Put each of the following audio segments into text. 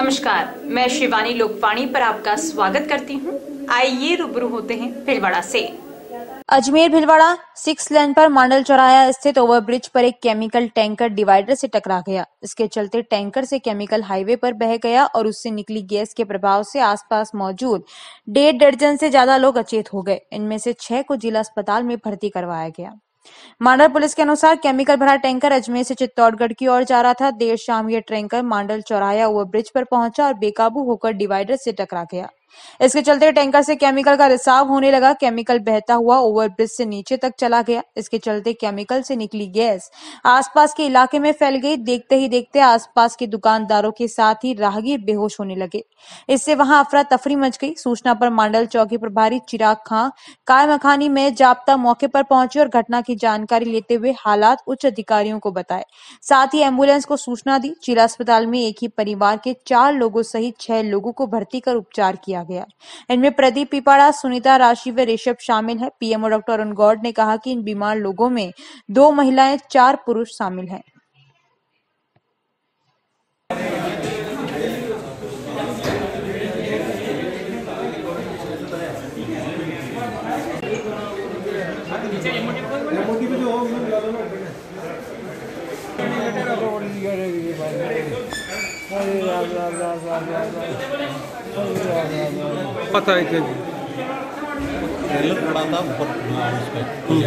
नमस्कार, मैं शिवानी लोकवाणी पर आपका स्वागत करती हूँ। आइए रूबरू होते हैं भीलवाड़ा से। अजमेर भीलवाड़ा 6 लेन पर मांडल चौराहा स्थित ओवरब्रिज पर एक केमिकल टैंकर डिवाइडर से टकरा गया। इसके चलते टैंकर से केमिकल हाईवे पर बह गया और उससे निकली गैस के प्रभाव से आसपास मौजूद 1.5 दर्जन से ज्यादा लोग अचेत हो गए। इनमें से 6 को जिला अस्पताल में भर्ती करवाया गया। मांडल पुलिस के अनुसार केमिकल भरा टैंकर अजमेर से चित्तौड़गढ़ की ओर जा रहा था। देर शाम यह टैंकर मांडल चौराहा ओवरब्रिज पर पहुंचा और बेकाबू होकर डिवाइडर से टकरा गया। इसके चलते टैंकर से केमिकल का रिसाव होने लगा। केमिकल बहता हुआ ओवरब्रिज से नीचे तक चला गया। इसके चलते केमिकल से निकली गैस आसपास के इलाके में फैल गई। देखते ही देखते आसपास के दुकानदारों के साथ ही राहगीर बेहोश होने लगे। इससे वहां अफरा तफरी मच गई। सूचना पर मांडल चौकी प्रभारी चिराग खां काय मखानी में जाप्ता मौके पर पहुंचे और घटना की जानकारी लेते हुए हालात उच्च अधिकारियों को बताए। साथ ही एम्बुलेंस को सूचना दी। जिला अस्पताल में एक ही परिवार के 4 लोगों सहित 6 लोगों को भर्ती कर उपचार किया गया। इनमें प्रदीप पिपाड़ा, सुनीता राशि व ऋषभ शामिल है। पीएमओ डॉक्टर अरुण गौड़ ने कहा कि इन बीमार लोगों में 2 महिलाएं 4 पुरुष शामिल हैं। पता है कि ट्रेलर खड़ा था ऊपर उस पर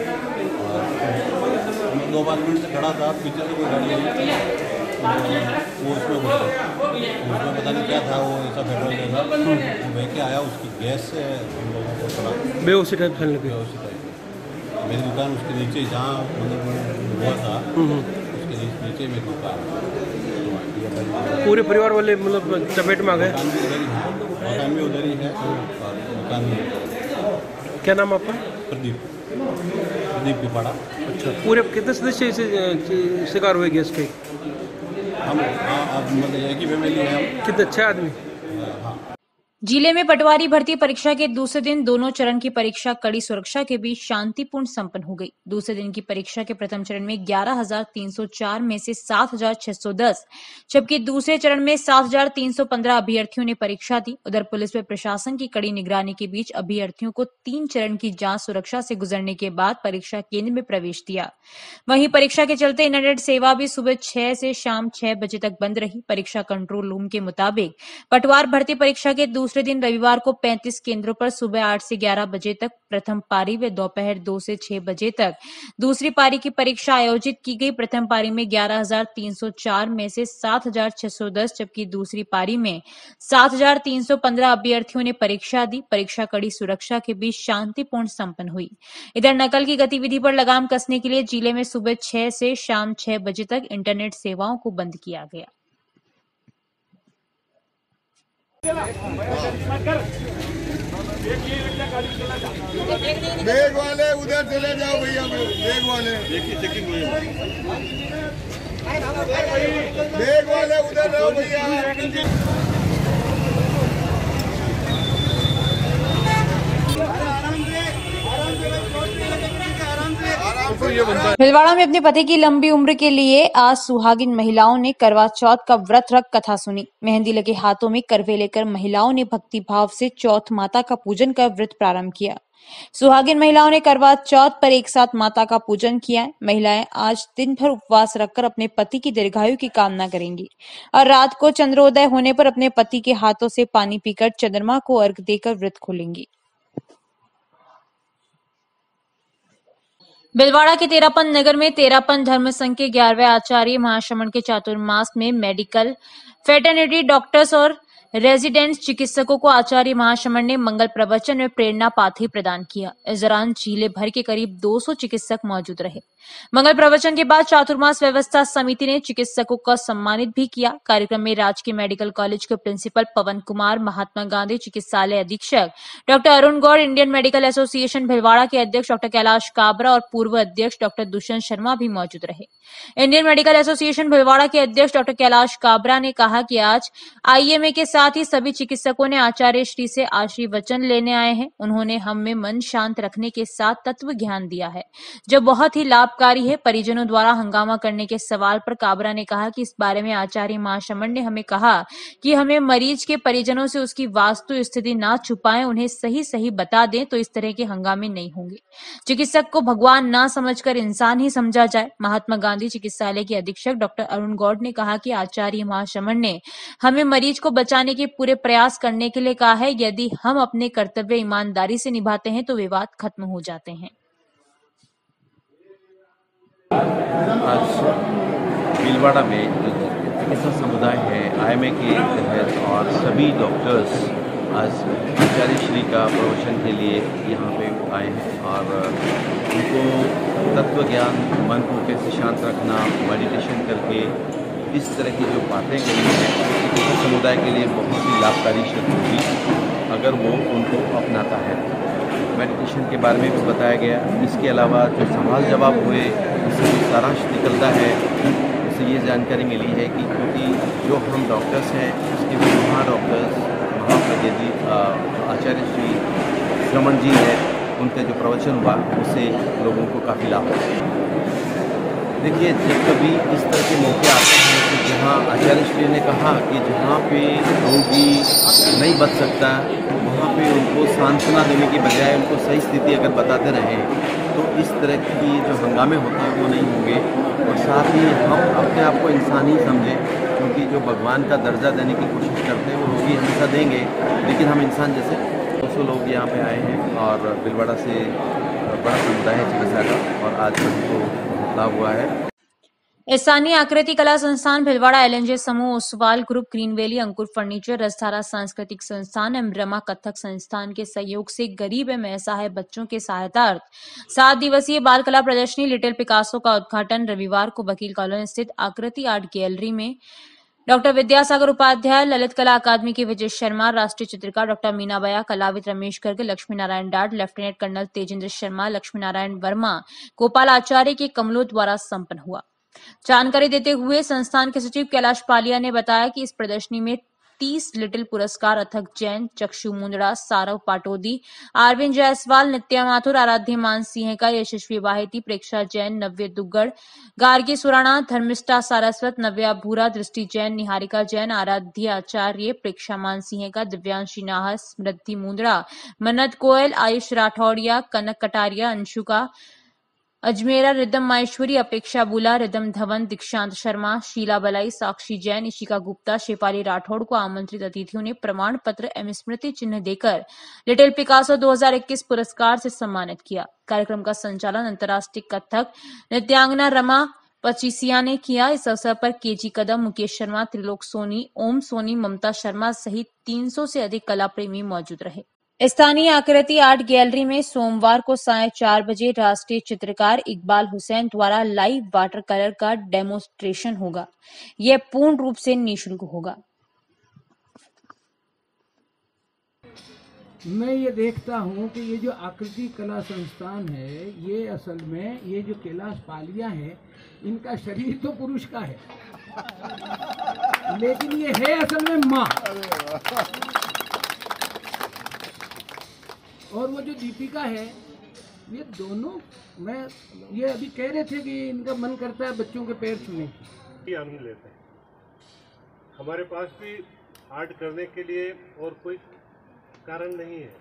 2 मिनट से खड़ा था। पीछे से कोई गाड़ी आई, वो उसमें पता नहीं क्या था, वो ऐसा पेट्रोल जैसा वो बह के आया। उसकी गैस से हम लोगों को थोड़ा बेहोशी टाइप फैलने लगी। बेहोशी टाइप। मेरी दुकान उसके नीचे जहाँ मतलब हुआ था उसके नीचे मेरी दुकान। पूरे परिवार वाले मतलब चपेट में आ गए। मकान भी उधर ही है। दुकान में क्या नाम आपका? प्रदीप पिपाड़ा। अच्छा, पूरे कितने सदस्य इसे शिकार हुए गैस के? हम अब मतलब एक ही फैमिली है हम। कितने 6 आदमी? हाँ। जिले में पटवारी भर्ती परीक्षा के दूसरे दिन दोनों चरण की परीक्षा कड़ी सुरक्षा के बीच शांतिपूर्ण संपन्न हो गई। दूसरे दिन की परीक्षा के प्रथम चरण में 11,304 में से 7,610, जबकि दूसरे चरण में 7,315 अभ्यर्थियों ने परीक्षा दी। उधर पुलिस व प्रशासन की कड़ी निगरानी के बीच अभ्यर्थियों को 3 चरण की जांच सुरक्षा से गुजरने के बाद परीक्षा केंद्र में प्रवेश दिया। वहीं परीक्षा के चलते इंटरनेट सेवा भी सुबह 6 से शाम 6 बजे तक बंद रही। परीक्षा कंट्रोल रूम के मुताबिक पटवार भर्ती परीक्षा के दूसरे दिन रविवार को 35 केंद्रों पर सुबह 8 से 11 बजे तक प्रथम पारी व दोपहर 2 से 6 बजे तक दूसरी पारी की परीक्षा आयोजित की गई। प्रथम पारी में 11,304 में से 7,610, जबकि दूसरी पारी में 7,315 अभ्यर्थियों ने परीक्षा दी। परीक्षा कड़ी सुरक्षा के बीच शांतिपूर्ण संपन्न हुई। इधर नकल की गतिविधि पर लगाम कसने के लिए जिले में सुबह 6 से शाम 6 बजे तक इंटरनेट सेवाओं को बंद किया गया। बैग वाले उधर चले जाओ भैया। बैग वाले बैग वाले उधर जाओ भैया। भीलवाड़ा में अपने पति की लंबी उम्र के लिए आज सुहागिन महिलाओं ने करवा चौथ का व्रत रख कथा सुनी। मेहंदी लगे हाथों में करवे लेकर महिलाओं ने भक्ति भाव से चौथ माता का पूजन कर व्रत प्रारंभ किया। सुहागिन महिलाओं ने करवा चौथ पर एक साथ माता का पूजन किया। महिलाएं आज दिन भर उपवास रखकर अपने पति की दीर्घायु की कामना करेंगी और रात को चंद्रोदय होने पर अपने पति के हाथों से पानी पीकर चंद्रमा को अर्घ्य देकर व्रत खोलेंगी। भीलवाड़ा के तेरापन नगर में तेरापन धर्म संघ के 11वें आचार्य महाश्रमण के चातुर्मास में मेडिकल वेटरनरी डॉक्टर्स और रेजिडेंट चिकित्सकों को आचार्य महाश्रमण ने मंगल प्रवचन में प्रेरणा पाथी प्रदान किया। इस दौरान जिले भर के करीब 200 चिकित्सक मौजूद रहे। मंगल प्रवचन के बाद चातुर्मास व्यवस्था समिति ने चिकित्सकों को सम्मानित भी किया। कार्यक्रम में राजकीय मेडिकल कॉलेज के प्रिंसिपल पवन कुमार, महात्मा गांधी चिकित्सालय अधीक्षक doctor Arun Gaur, Indian Medical Association Bhilwara के अध्यक्ष डॉक्टर कैलाश काबरा और पूर्व अध्यक्ष डॉक्टर दुष्यंत शर्मा भी मौजूद रहे। इंडियन मेडिकल एसोसिएशन भीलवाड़ा के अध्यक्ष डॉक्टर कैलाश काबरा ने कहा कि आज आईएमए के साथ साथ ही सभी चिकित्सकों ने आचार्य श्री से आशीर्वचन लेने आए हैं। उन्होंने हम में मन शांत रखने के साथ तत्व ज्ञान दिया है, जो बहुत ही लाभकारी है। परिजनों द्वारा हंगामा करने के सवाल पर काबरा ने कहा कि इस बारे में आचार्य महाशमन ने हमें कहा कि हमें मरीज के परिजनों से उसकी वास्तु स्थिति ना छुपाएं, उन्हें सही सही बता दें तो इस तरह के हंगामे नहीं होंगे। चिकित्सक को भगवान ना समझकर इंसान ही समझा जाए। महात्मा गांधी चिकित्सालय के अधीक्षक डॉक्टर अरुण गौड़ ने कहा कि आचार्य महाशमन ने हमें मरीज को बचाने के पूरे प्रयास करने के लिए कहा है। यदि हम अपने कर्तव्य ईमानदारी से निभाते हैं तो विवाद खत्म हो जाते हैं। आज भीलवाड़ा में जो चिकित्सा समुदाय है IMA के तहत और सभी डॉक्टर्स आज आचार्य श्री का प्रवचन के लिए यहाँ पे आए हैं और उनको तत्व ज्ञान, मन को कैसे शांत रखना, मेडिटेशन करके इस तरह की जो बातें करी हैं चिकित्सा समुदाय के लिए बहुत ही लाभकारी सिद्ध होगी अगर वो उनको अपनाता है। मेडिटेशन के बारे में भी बताया गया। इसके अलावा जो सवाल जवाब हुए उससे जो सारांश निकलता है उससे ये जानकारी मिली है कि क्योंकि जो हम डॉक्टर्स हैं उसके भी डॉक्टर्स महाप्रज्ञ आचार्य श्री श्रमण जी है, उनका जो प्रवचन हुआ उससे लोगों को काफ़ी लाभ है। देखिए, जब कभी इस तरह के मौके आते हैं कि जहाँ आचार्य श्री ने कहा कि जहाँ पे रोगी नहीं बच सकता वहाँ पे उनको सांत्वना देने की बजाय उनको सही स्थिति अगर बताते रहें तो इस तरह की जो हंगामे होते हैं वो नहीं होंगे और साथ ही हम अपने आप को इंसान ही समझें, क्योंकि जो भगवान का दर्जा देने की कोशिश करते हैं वो रोगी हमेशा देंगे, लेकिन हम इंसान जैसे 200 लोग यहाँ पे आए हैं और भीलवाड़ा से बड़ा समुदाय है चिकित्सा का और आज को लाभ हुआ है। स्थानीय आकृति कला संस्थान भीलवाड़ा, LNJ समूह, Oswal group, Green Valley, Ankur furniture, Rasdhara सांस्कृतिक संस्थान एवं ब्रह्मा कथक संस्थान के सहयोग से गरीब एवं असहाय बच्चों के सहायतार्थ 7 दिवसीय बाल कला प्रदर्शनी लिटिल पिकासो का उद्घाटन रविवार को वकील कॉलोनी स्थित आकृति आर्ट गैलरी में डॉक्टर विद्यासागर उपाध्याय, ललित कला अकादमी के विजय शर्मा, राष्ट्रीय चित्रकार डॉक्टर मीना बया, कलाविद रमेश गर्ग, लक्ष्मी नारायण डाट, लेफ्टिनेंट कर्नल तेजेंद्र शर्मा, लक्ष्मी नारायण वर्मा, गोपाल आचार्य के कमलों द्वारा संपन्न हुआ। जानकारी देते हुए संस्थान के सचिव कैलाश पालिया ने बताया कि इस प्रदर्शनी में 30 लिटिल पुरस्कार अथक जैन, चक्षु मुंदड़ा, सारव पाटोदी, अरविंद जायसवाल, नित्या माथुर, आराध्य मान सिंह का, यशस्वी वाहिती, प्रेक्षा जैन, नव्य दुग्गड़, गार्गी सुराणा, धर्मिष्ठा सारस्वत, नव्या भूरा, दृष्टि जैन, निहारिका जैन, आराध्य आचार्य, प्रेक्षा मान सिंह का, दिव्यांशी नाहस, स्मृति मुंदड़ा, मन्नत गोयल, आयुष राठौड़िया, कनक कटारिया, अंशुका अजमेरा, रिदम माहेश्वरी, अपेक्षा बुला, रिदम धवन, दीक्षांत शर्मा, शीला बलाई, साक्षी जैन, इशिका गुप्ता, शेफाली राठौड़ को आमंत्रित अतिथियों ने प्रमाण पत्र एवं स्मृति चिन्ह देकर लिटिल पिकासो 2021 पुरस्कार से सम्मानित किया। कार्यक्रम का संचालन अंतर्राष्ट्रीय कथक नृत्यांगना रमा पचीसिया ने किया। इस अवसर पर KG कदम, मुकेश शर्मा, त्रिलोक सोनी, ओम सोनी, ममता शर्मा सहित 300 से अधिक कला प्रेमी मौजूद रहे। स्थानीय आकृति आर्ट गैलरी में सोमवार को 4:30 बजे राष्ट्रीय चित्रकार इकबाल हुसैन द्वारा लाइव वाटर कलर का डेमोन्स्ट्रेशन होगा। यह पूर्ण रूप से निःशुल्क होगा। मैं ये देखता हूँ कि ये जो आकृति कला संस्थान है ये असल में ये जो कैलाश पालिया है इनका शरीर तो पुरुष का है लेकिन ये है असल में माँ। और वो जो दीपिका है ये दोनों, मैं ये अभी कह रहे थे कि इनका मन करता है बच्चों के पैर छूने की। आनंद लेते हैं। हमारे पास भी आर्ट करने के लिए और कोई कारण नहीं है।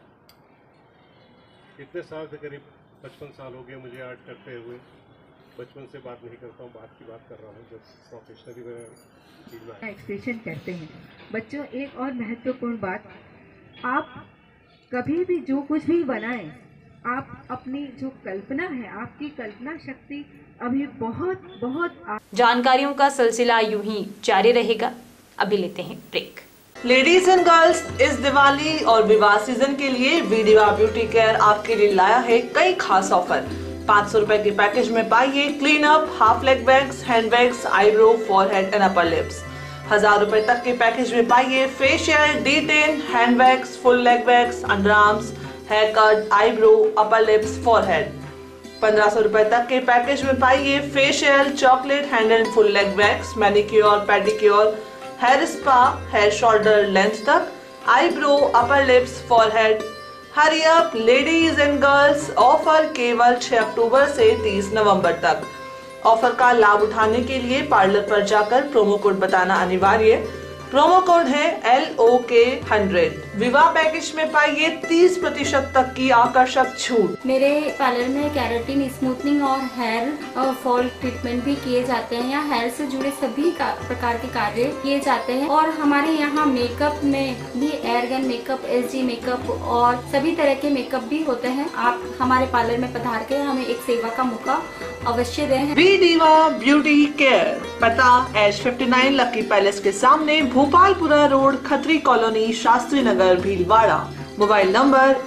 इतने साल से, करीब 55 साल हो गए मुझे आर्ट करते हुए। बचपन से बात नहीं करता हूँ, बात की बात कर रहा हूँ जब प्रोफेशनली एक्सप्रेशन करते हैं। बच्चों, एक और महत्वपूर्ण बात, आप कभी भी जो कुछ भी बनाएं, आप अपनी जो कल्पना है, आपकी कल्पना शक्ति अभी बहुत जानकारियों का सिलसिला यूं ही जारी रहेगा। अभी लेते हैं ब्रेक। लेडीज एंड गर्ल्स, इस दिवाली और विवाह सीजन के लिए वीडिवा ब्यूटी केयर आपके लिए लाया है कई खास ऑफर। 500 रुपए के पैकेज में पाइए clean up, half leg bags, hand bags, eyebrow, forehead and upper lips. 1000 रुपए तक के पैकेज में पाइए facial, detan, hand bags, full leg bags, under arms, hair cut, eyebrow, upper lips, forehead. 1500 रुपए तक के पैकेज में पाइए facial, chocolate, hand and full leg bags, manicure, pedicure, hair spa, hair shoulder length तक, eyebrow, upper lips, forehead. Hurry up ladies and girls, offer केवल 6 अक्टूबर से 30 नवंबर तक। Offer का लाभ उठाने के लिए पार्लर पर जाकर प्रोमो कोड बताना अनिवार्य। प्रोमो कोड है LOK100। विवाह पैकेज में पाइए 30% तक की आकर्षक छूट। मेरे पार्लर में केराटिन, स्मूथनिंग और हेयर फॉल ट्रीटमेंट भी किए जाते हैं। यहाँ हेयर से जुड़े सभी प्रकार के कार्य किए जाते हैं और हमारे यहाँ मेकअप में भी एयरगन मेकअप, SG मेकअप और सभी तरह के मेकअप भी होते हैं। आप हमारे पार्लर में पधार के हमें एक सेवा का मौका अवश्य दें। बी दीवा ब्यूटी केयर, पता H59 लकी पैलेस के सामने, Bhopalpura road, Khatri colony, Shastri Nagar, Bhilwara. Mobile number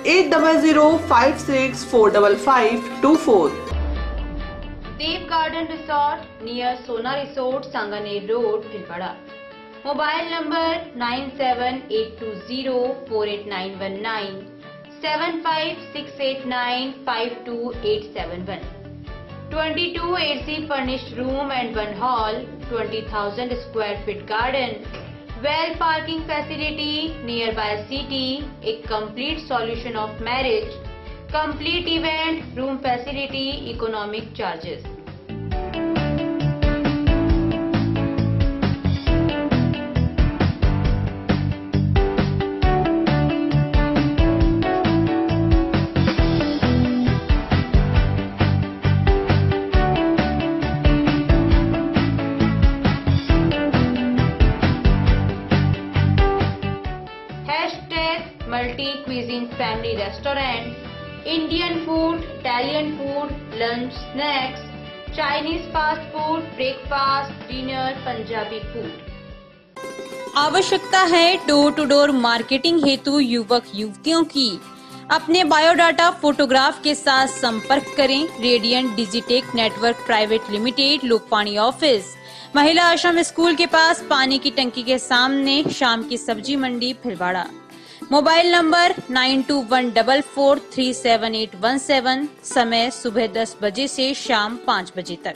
8005645524। Dev garden resort near Sona resort, Sanganer road, Bhilwara. Mobile number 9782048919, 7568952871। 22 AC furnished room and 1 hall, 20,000 square feet garden, well parking facility nearby city, a complete solution of marriage, complete event, room facility, economic charges. Multi cuisine family restaurant, Indian food, Italian food, lunch, snacks, Chinese fast food, breakfast, dinner, Punjabi food। आवश्यकता है door to door marketing हेतु युवक युवतियों की। अपने biodata photograph के साथ संपर्क करें। Radiant digitech network private limited, Lokpani office, Mahila Ashram school के पास, पानी की टंकी के सामने, शाम की सब्जी मंडी, भीलवाड़ा। मोबाइल नंबर 9214437817, समय सुबह 10 बजे से शाम 5 बजे तक।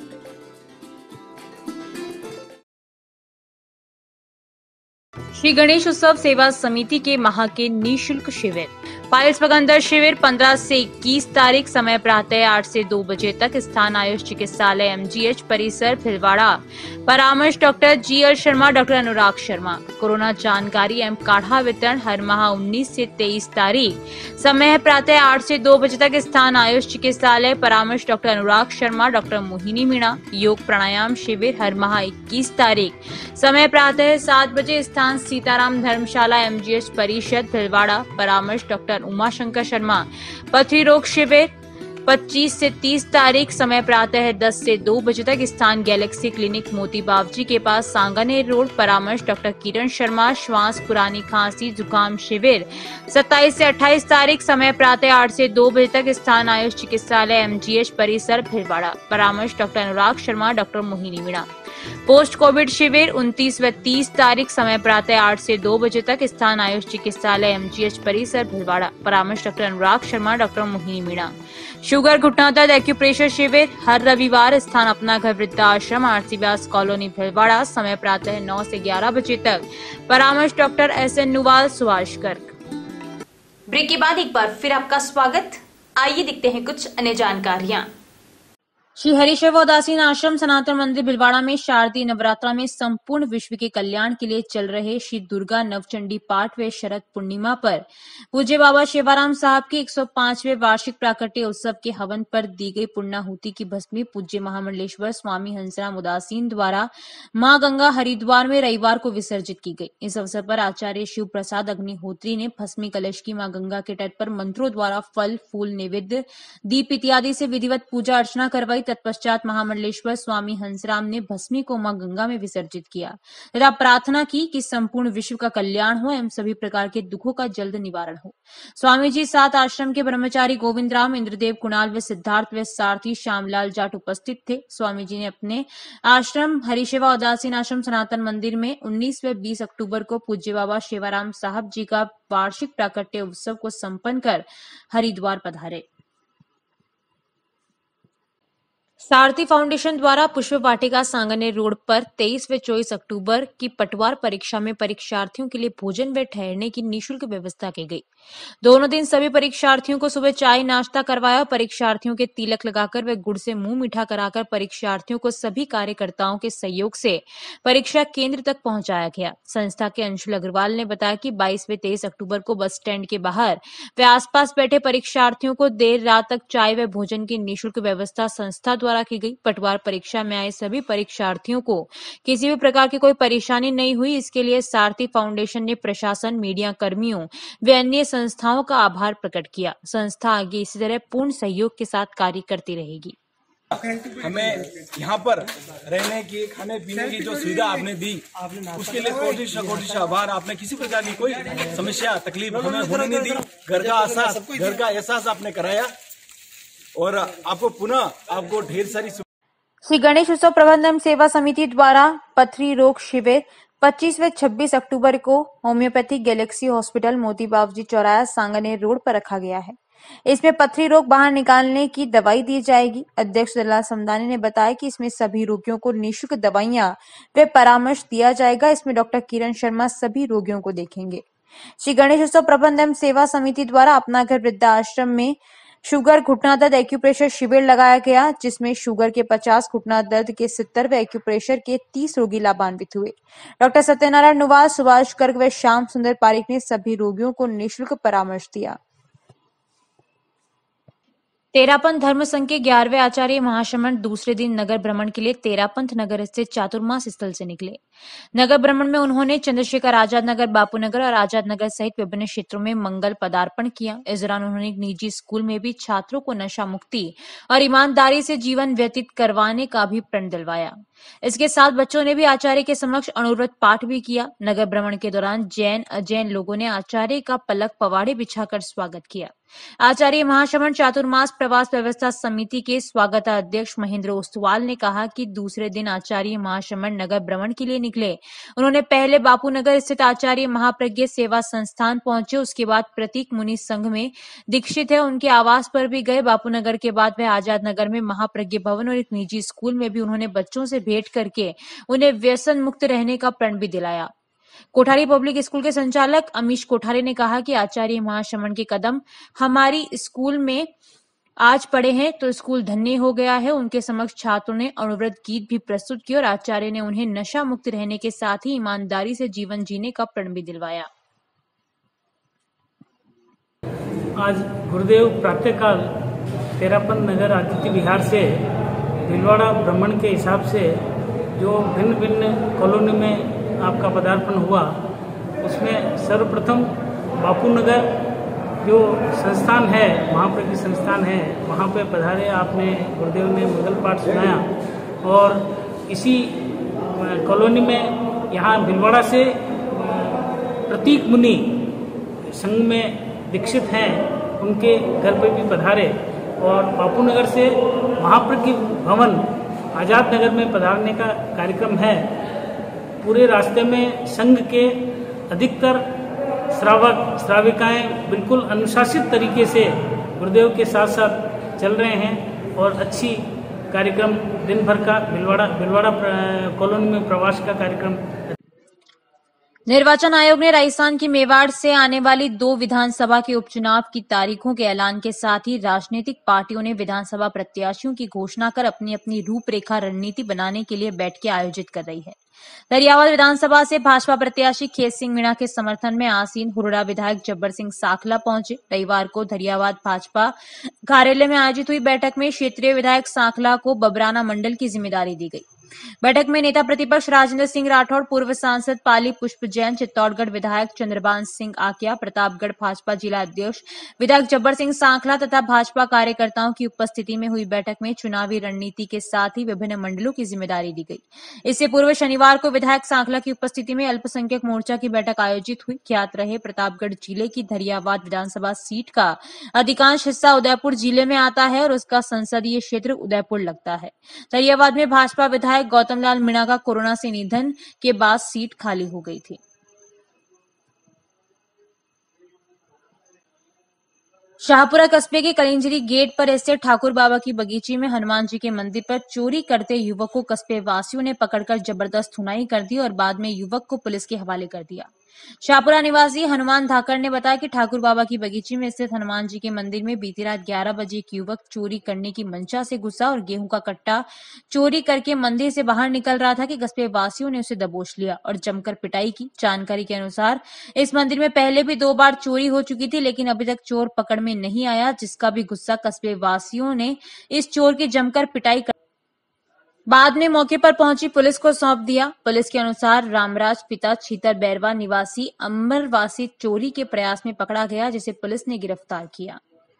श्री गणेश उत्सव सेवा समिति के माह के निःशुल्क शिविर। पाइल्स पगंदर शिविर 15 से 21 तारीख, समय प्रातः 8 से 2 बजे तक, स्थान आयुष चिकित्सालय MGH परिसर, भीलवाड़ा। परामर्श doctor GL Sharma, doctor Anurag Sharma. Corona जानकारी एवं काढ़ा वितरण हर माह 19 से 23 तारीख, समय प्रातः 8 से 2 बजे तक, स्थान आयुष चिकित्सालय। परामर्श डॉक्टर अनुराग शर्मा, डॉक्टर मोहिनी मीणा। योग प्राणायाम शिविर हर माह 21 तारीख, समय प्रातः 7 बजे, स्थान सीताराम धर्मशाला MGH परिषद, भीलवाड़ा। परामर्श डॉक्टर उमाशंकर शर्मा। पथरी रोग शिविर 25 से 30 तारीख, समय प्रातः 10 से 2 बजे तक, स्थान गैलेक्सी क्लिनिक मोती बावजी के पास, सांगानेर रोड। परामर्श डॉक्टर किरण शर्मा। श्वास, पुरानी खांसी, जुकाम शिविर 27 से 28 तारीख, समय प्रातः 8 से 2 बजे तक, स्थान आयुष चिकित्सालय MGH परिसर, भीलवाड़ा। परामर्श doctor Anurag Sharma, doctor Mohini Meena. Post covid शिविर 29 व 30 तारीख, समय प्रातः 8 से 2 बजे तक, स्थान आयुष चिकित्सालय MGH परिसर, भीलवाड़ा। परामर्श doctor Anurag Sharma, doctor Mohini Meena. Sugar घुटना दर्द एक्यूप्रेशर शिविर हर रविवार, स्थान अपना घर वृद्धाश्रम, आरसी व्यास कॉलोनी, भीलवाड़ा। समय प्रातः 9 से 11 बजे तक। परामर्श doctor SN Nuwal, Subhash Garg. Break के बाद एक बार फिर आपका स्वागत। आइए देखते हैं कुछ अन्य जानकारियाँ। श्री हरिशैव उदासीन आश्रम सनातन मंदिर भीलवाड़ा में शारदीय नवरात्रा में संपूर्ण विश्व के कल्याण के लिए चल रहे श्री दुर्गा नवचंडी पाठ व शरद पूर्णिमा पर पूज्य बाबा शिवाराम साहब के 105वें वार्षिक प्राकट्य उत्सव के हवन पर दी गई पुण्याहुति की भस्मी पूज्य महामंडलेश्वर स्वामी हंसराम उदासीन द्वारा मां गंगा हरिद्वार में रविवार को विसर्जित की गई। इस अवसर पर आचार्य शिव प्रसाद अग्निहोत्री ने भस्मी कलश की मां गंगा के तट पर मंत्रों द्वारा फल, फूल, नैवेद्य, दीप इत्यादि से विधिवत पूजा अर्चना करवाई। तत्पश्चात महामंडलेश्वर स्वामी हंसराम ने भस्मी को मां गंगा में विसर्जित किया तथा प्रार्थना की कि संपूर्ण विश्व का कल्याण हो एवं सभी प्रकार के दुखों का जल्द निवारण हो। स्वामी जी साथ आश्रम के ब्रह्मचारी गोविंद राम, इंद्रदेव, कुणाल व सिद्धार्थ व सारथी श्यामलाल जाट उपस्थित थे। स्वामी जी ने अपने आश्रम हरिशेवा उदासीन आश्रम सनातन मंदिर में 19 व 20 अक्टूबर को पूज्य बाबा शिवाराम साहब जी का वार्षिक प्राकट्य उत्सव को संपन्न कर हरिद्वार पधारे। सारथी फाउंडेशन द्वारा पुष्प वाटिका सांगनेर रोड पर 23 व 24 अक्टूबर की पटवार परीक्षा में परीक्षार्थियों के लिए भोजन व ठहरने की निःशुल्क व्यवस्था की गई। दोनों दिन सभी परीक्षार्थियों को सुबह चाय नाश्ता करवाया। परीक्षार्थियों के तिलक लगाकर व गुड़ से मुंह मीठा कराकर परीक्षार्थियों को सभी कार्यकर्ताओं के सहयोग से परीक्षा केंद्र तक पहुंचाया गया। संस्था के अंशुल अग्रवाल ने बताया कि 22 व 23 अक्टूबर को बस स्टैंड के बाहर व आसपास बैठे परीक्षार्थियों को देर रात तक चाय व भोजन की निःशुल्क व्यवस्था संस्था द्वारा की गई। पटवार परीक्षा में आए सभी परीक्षार्थियों को किसी भी प्रकार की कोई परेशानी नहीं हुई। इसके लिए सारथी फाउंडेशन ने प्रशासन, मीडिया कर्मियों व अन्य संस्थाओं का आभार प्रकट किया। संस्था आगे इसी तरह पूर्ण सहयोग के साथ कार्य करती रहेगी। हमें यहाँ पर रहने की, खाने पीने की जो सुविधा आपने दी, उसके लिए कोटिश आभार। आपने किसी प्रकार की कोई समस्या, तकलीफ हमें होने नहीं दी। घर का एहसास आपने कराया और आपको पुनः आपको ढेर सारी। श्री गणेश उत्सव प्रबंधन सेवा समिति द्वारा पथरी रोग शिविर 25 व 26 अक्टूबर को होम्योपैथिक गैलेक्सी हॉस्पिटल मोती बाबूजी चौराहा सांगनेर रोड पर रखा गया है। इसमें पथरी रोग बाहर निकालने की दवाई दी जाएगी। अध्यक्ष दलाल समदानी ने बताया कि इसमें सभी रोगियों को निःशुल्क दवाइयां व परामर्श दिया जाएगा। इसमें डॉक्टर किरण शर्मा सभी रोगियों को देखेंगे। श्री गणेश उत्सव प्रबंधन सेवा समिति द्वारा अपना घर वृद्धाश्रम में शुगर, घुटना दर्द, एक्यूप्रेशर शिविर लगाया गया, जिसमें शुगर के 50, घुटना दर्द के 70 व एक्यूप्रेशर के 30 रोगी लाभान्वित हुए। डॉक्टर सत्यनारायण नुवाल, सुभाष गर्ग व श्याम सुंदर पारिक ने सभी रोगियों को निःशुल्क परामर्श दिया। तेरापंथ धर्म संघ के 11वें आचार्य महाश्रमण दूसरे दिन नगर भ्रमण के लिए तेरापंथ नगर स्थित चातुर्मास स्थल से निकले। नगर भ्रमण में उन्होंने चंद्रशेखर आजाद नगर, बापू नगर और आजाद नगर सहित विभिन्न क्षेत्रों में मंगल पदार्पण किया। इस दौरान उन्होंने एक निजी स्कूल में भी छात्रों को नशा मुक्ति और ईमानदारी से जीवन व्यतीत करवाने का भी प्रण दिलवाया। इसके साथ बच्चों ने भी आचार्य के समक्ष अनुव्रत पाठ भी किया। नगर भ्रमण के दौरान जैन अजैन लोगों ने आचार्य का पलक पवाड़े बिछाकर स्वागत किया। आचार्य महाश्रमण चातुर्मास प्रवास व्यवस्था समिति के स्वागताध्यक्ष महेंद्र ओस्तवाल ने कहा कि दूसरे दिन आचार्य महाश्रमण नगर भ्रमण के लिए निकले। उन्होंने पहले बापू नगर स्थित आचार्य महाप्रज्ञ सेवा संस्थान पहुंचे। उसके बाद प्रतीक मुनि संघ में दीक्षित है, उनके आवास पर भी गए। बापू नगर के बाद वह आजाद नगर में महाप्रज्ञ भवन और एक निजी स्कूल में भी उन्होंने बच्चों से भेंट करके उन्हें व्यसन मुक्त रहने का प्रण भी दिलाया। कोठारी पब्लिक स्कूल के संचालक अमीश कोठारी ने कहा कि आचार्य महाश्रमण के कदम हमारी स्कूल में आज पड़े हैं तो स्कूल धन्य हो गया है। उनके समक्ष छात्रों ने अनुव्रत गीत भी प्रस्तुत किए और आचार्य ने उन्हें नशा मुक्त रहने के साथ ही ईमानदारी से जीवन जीने का प्रण भी दिलवाया। आज गुरुदेव प्रातःकाल तेरापंथ नगर आदित्य विहार से भीलवाड़ा भ्रमण के हिसाब से जो भिन्न भिन्न कॉलोनी में आपका पदार्पण हुआ, उसमें सर्वप्रथम बापू नगर जो संस्थान है, महाप्रज्ञ संस्थान है, वहाँ पे पधारे। आपने गुरुदेव ने मंगल पाठ सुनाया और इसी कॉलोनी में यहाँ भीलवाड़ा से प्रतीक मुनि संघ में दीक्षित हैं, उनके घर पे भी पधारे और बापू नगर से महाप्रज्ञ भवन आजाद नगर में पधारने का कार्यक्रम है। पूरे रास्ते में संघ के अधिकतर श्रावक श्राविकाएं बिल्कुल अनुशासित तरीके से गुरुदेव के साथ साथ चल रहे हैं और अच्छी कार्यक्रम दिन भर का भीलवाड़ा कॉलोनी में प्रवास का कार्यक्रम। निर्वाचन आयोग ने राजस्थान की मेवाड़ से आने वाली 2 विधानसभा के उपचुनाव की तारीखों के ऐलान के साथ ही राजनीतिक पार्टियों ने विधानसभा प्रत्याशियों की घोषणा कर अपनी अपनी रूपरेखा रणनीति बनाने के लिए बैठकें आयोजित कर रही है। दरियावाद विधानसभा से भाजपा प्रत्याशी खेत सिंह मीणा के समर्थन में आसीन हुरड़ा विधायक जब्बर सिंह साखला पहुंचे। रविवार को दरियावाद भाजपा कार्यालय में आयोजित हुई बैठक में क्षेत्रीय विधायक साखला को बबराना मंडल की जिम्मेदारी दी गई। बैठक में नेता प्रतिपक्ष राजेंद्र सिंह राठौड़, पूर्व सांसद पाली पुष्प जैन, चित्तौड़गढ़ विधायक चंद्रबान सिंह आकिया, प्रतापगढ़ भाजपा जिला अध्यक्ष विधायक जब्बर सिंह सांखला तथा भाजपा कार्यकर्ताओं की उपस्थिति में हुई बैठक में चुनावी रणनीति के साथ ही विभिन्न मंडलों की जिम्मेदारी दी गई। इससे पूर्व शनिवार को विधायक सांखला की उपस्थिति में अल्पसंख्यक मोर्चा की बैठक आयोजित हुई। ज्ञात रहे प्रतापगढ़ जिले की धरियावाद विधानसभा सीट का अधिकांश हिस्सा उदयपुर जिले में आता है और उसका संसदीय क्षेत्र उदयपुर लगता है। धरियावाद में भाजपा विधायक गौतम लाल मीणा का कोरोना से निधन के बाद सीट खाली हो गई थी। शाहपुरा कस्बे के कलिंजरी गेट पर स्थित ठाकुर बाबा की बगीची में हनुमान जी के मंदिर पर चोरी करते युवक को कस्बे वासियों ने पकड़कर जबरदस्त धुनाई कर दी और बाद में युवक को पुलिस के हवाले कर दिया। शाहपुरा निवासी हनुमान धाकर ने बताया कि ठाकुर बाबा की बगीची में स्थित हनुमान जी के मंदिर में बीती रात 11 बजे एक युवक चोरी करने की मंशा से घुसा और गेहूं का कट्टा चोरी करके मंदिर से बाहर निकल रहा था कि कस्बे वासियों ने उसे दबोच लिया और जमकर पिटाई की। जानकारी के अनुसार इस मंदिर में पहले भी 2 बार चोरी हो चुकी थी, लेकिन अभी तक चोर पकड़ में नहीं आया, जिसका भी गुस्सा कस्बे वासियों ने इस चोर की जमकर पिटाई कर बाद में मौके पर पहुंची पुलिस को सौंप दिया। पुलिस के अनुसार रामराज पिता छीतर बैरवा निवासी अमरवासी चोरी के प्रयास में पकड़ा गया, जिसे पुलिस ने गिरफ्तार किया।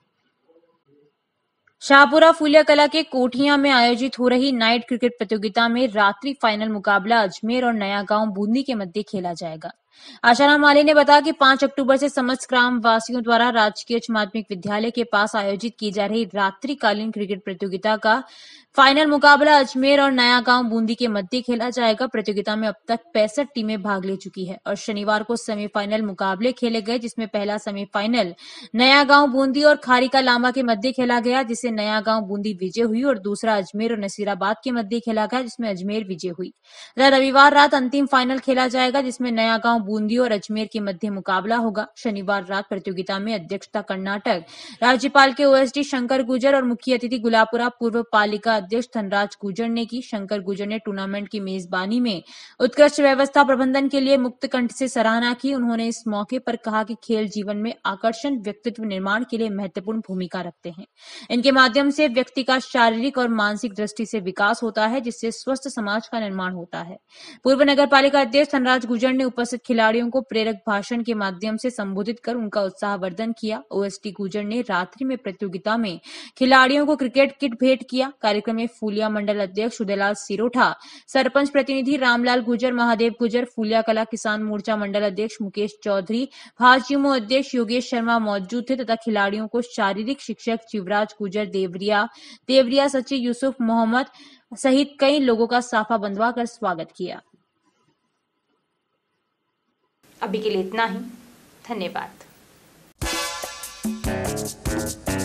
शाहपुरा फूलिया कला के कोठिया में आयोजित हो रही नाइट क्रिकेट प्रतियोगिता में रात्रि फाइनल मुकाबला अजमेर और नया गांव बूंदी के मध्य खेला जाएगा। आशाराम माली ने बताया कि 5 अक्टूबर से समस्त ग्राम वासियों द्वारा राजकीय उच्च माध्यमिक विद्यालय के पास आयोजित की जा रही रात्रिकालीन क्रिकेट प्रतियोगिता का फाइनल मुकाबला अजमेर और नया गांव बूंदी के मध्य खेला जाएगा। प्रतियोगिता में अब तक 65 टीमें भाग ले चुकी है और शनिवार को सेमीफाइनल मुकाबले खेले गए, जिसमें पहला सेमीफाइनल नया गांव बूंदी और खारिका लांबा के मध्य खेला गया, जिससे नया गांव बूंदी विजय हुई और दूसरा अजमेर और नसीराबाद के मध्य खेला गया, जिसमें अजमेर विजय हुई। रविवार रात अंतिम फाइनल खेला जाएगा, जिसमें नया गांव बूंदी और अजमेर के मध्य मुकाबला होगा। शनिवार रात प्रतियोगिता में अध्यक्षता कर्नाटक राज्यपाल के ओएसडी शंकर गुर्जर और मुख्य अतिथि गुलापुरा पूर्व पालिका अध्यक्ष धनराज गुर्जर ने की। शंकर गुर्जर ने टूर्नामेंट की मेजबानी में उत्कृष्ट व्यवस्था प्रबंधन के लिए मुक्त कंठ से सराहना की। उन्होंने इस मौके पर कहा कि खेल जीवन में आकर्षण व्यक्तित्व निर्माण के लिए महत्वपूर्ण भूमिका रखते हैं। इनके माध्यम से व्यक्ति का शारीरिक और मानसिक दृष्टि से विकास होता है, जिससे स्वस्थ समाज का निर्माण होता है। पूर्व नगर पालिका अध्यक्ष धनराज गुर्जर ने उपस्थित खिलाड़ियों को प्रेरक भाषण के माध्यम से संबोधित कर उनका उत्साहवर्धन किया। ओएसडी गुर्जर ने रात्रि में प्रतियोगिता में खिलाड़ियों को क्रिकेट किट भेंट किया। कार्यक्रम में फूलिया मंडल अध्यक्ष उदयलाल सिरोठा, सरपंच प्रतिनिधि रामलाल गुर्जर, महादेव गुर्जर, फूलिया कला किसान मोर्चा मंडल अध्यक्ष मुकेश चौधरी, भाजयुमो अध्यक्ष योगेश शर्मा मौजूद थे तथा खिलाड़ियों को शारीरिक शिक्षक शिवराज गुर्जर, देवरिया सचिव यूसुफ मोहम्मद सहित कई लोगों का साफा बंधवा कर स्वागत किया। अभी के लिए इतना ही। धन्यवाद।